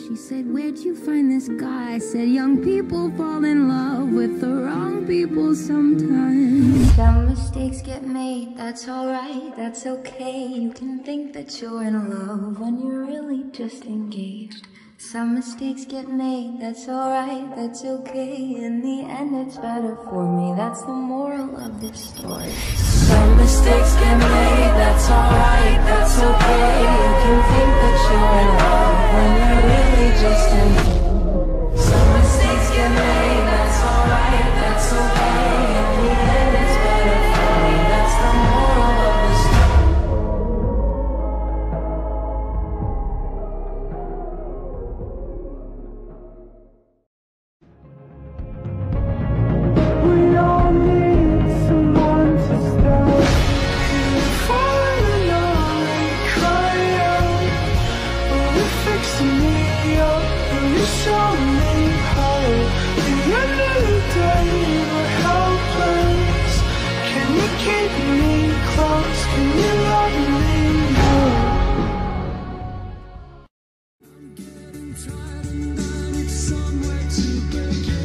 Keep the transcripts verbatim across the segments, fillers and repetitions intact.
She said, where'd you find this guy? I said, young people fall in love with the wrong people sometimes. Some mistakes get made, that's alright, that's okay. You can think that you're in love when you're really just engaged. Some mistakes get made, that's alright, that's okay. In the end it's better for me, that's the moral of this story. Some mistakes get made, that's alright, that's okay. You can think that you're in love when you're really just engaged. Some mistakes get made, that's alright, that's okay. In the end it's better for me, that's the moral of the story. We all need someone to stop. Fall in love and cry out. Will you fix me up? Will you show me how? At the end of the day, we're helpless. Can you keep me close? Can you love me more? I'm getting tired and I need somewhere to begin.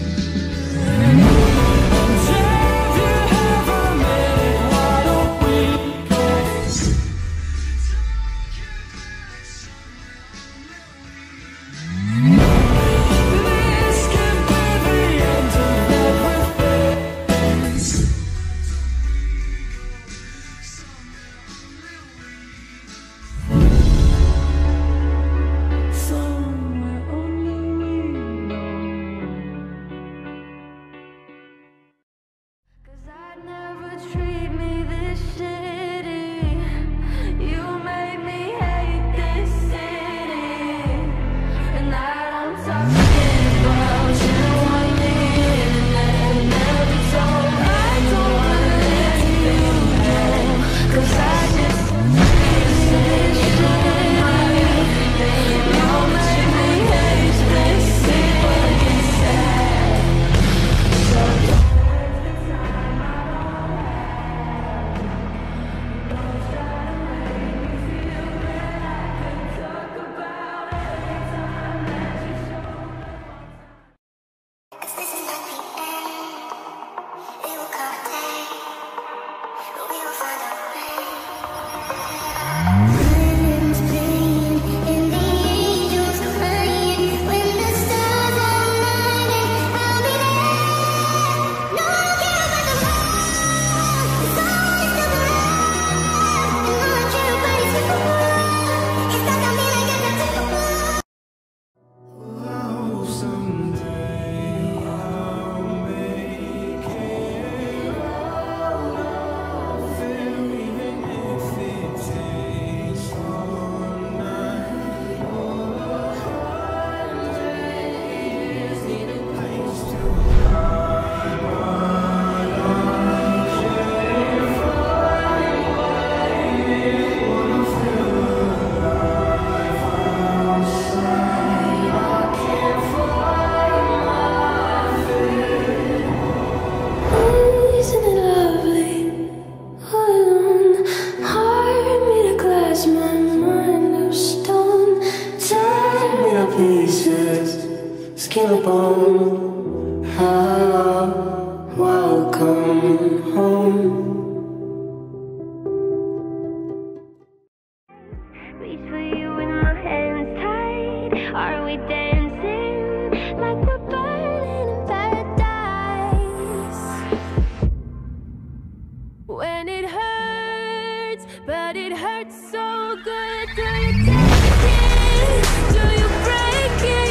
Skin and bone, ah, welcome home. Reach for you with my hands tied. Are we dancing like we're burning in paradise? When it hurts, but it hurts so good. Do you take it? Do you break it?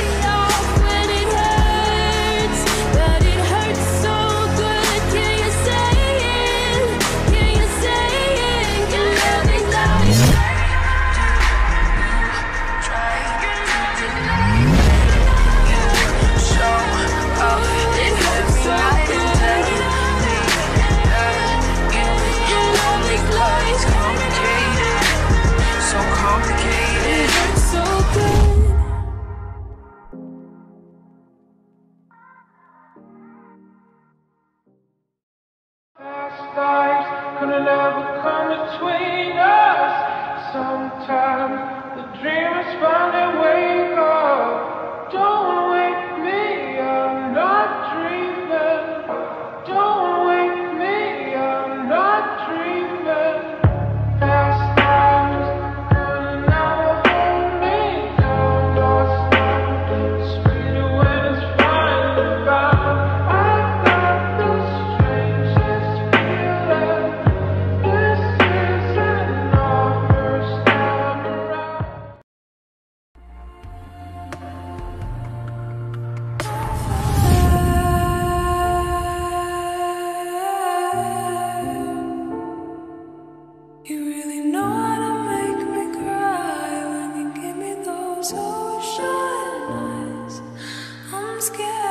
Show ocean eyes. I'm scared.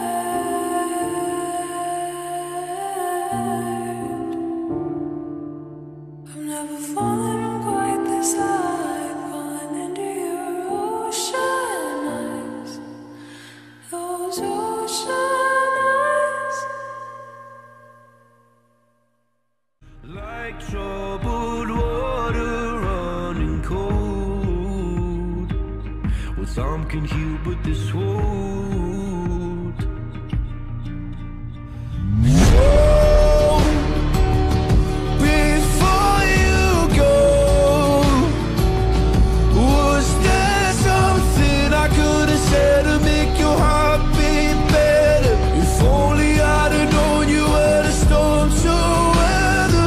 I've never fallen quite this high, falling into your ocean eyes. Those ocean eyes. Like troubled water running cold. Well, some can heal, but this won't. Oh, before you go, was there something I could have said to make your heart beat better? If only I'd have known you were the storm to weather.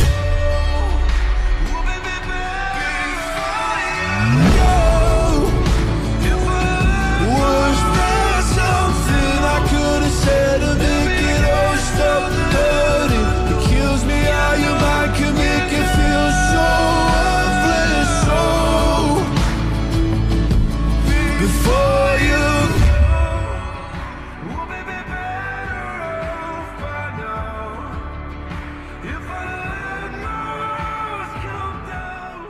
Was there something I could have said to make it all stop hurting? It kills me how your mind can make it feel so worthless. So before you go, we'll be better off by now. If I let my walls come down.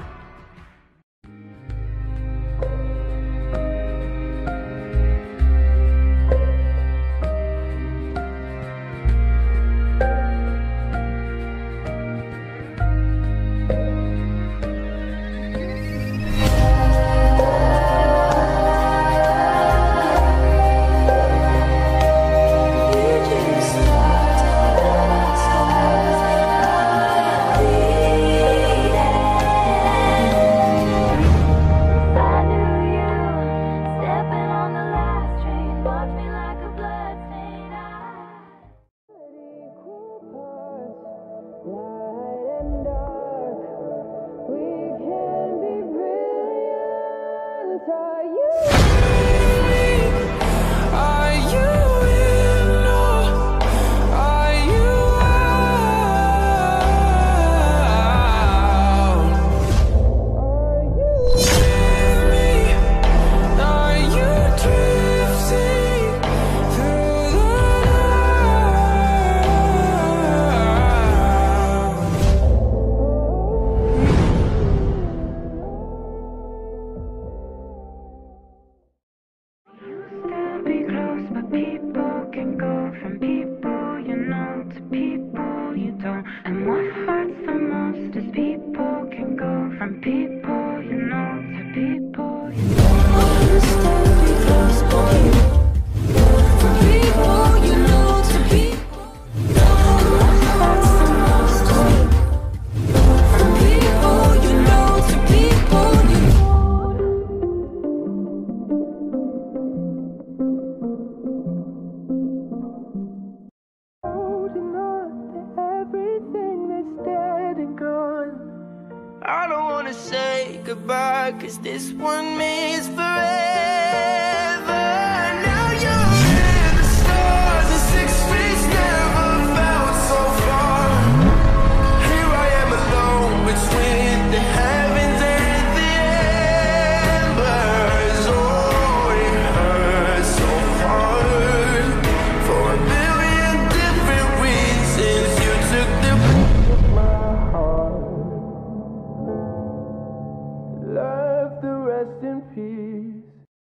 I knew you, stepping on the last train, marked me like a bloodstain. Light and dark, we can be brilliant. Are you? Are you in or are you out? With me, are you drifting through the Still be close, but people can go from people you know to people you don't. And what hurts the most is people can go from people you know to people you don't. Still be close, boy. From people you know to people. What hurts the most is from people you know to people you don't. Holding on to everything that's dead and gone. I don't wanna say goodbye, cause this one means forever. Now you're in the stars, and six feet never felt so far. Here I am alone between the heavens and the embers. Oh, it hurts so hard for a million different reasons. You took the my heart. Love the rest in peace.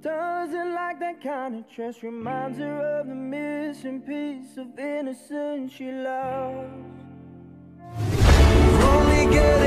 Doesn't like that kind of trust, reminds her of the missing piece of innocence she lost. Only get